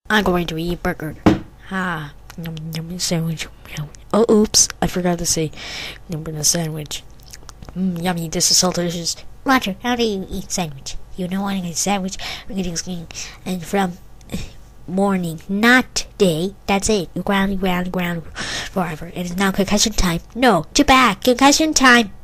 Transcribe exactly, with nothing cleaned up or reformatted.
I'm going to eat burger. Ah, yum, yum, sandwich. Oh, oops, I forgot to say number sandwich. Mmm, yummy, this is so delicious. Roger, how do you eat sandwich? You know what a sandwich? We're getting skin and from morning, not day. That's it. You ground, ground, ground forever. It is now concussion time. No, to back. Concussion time.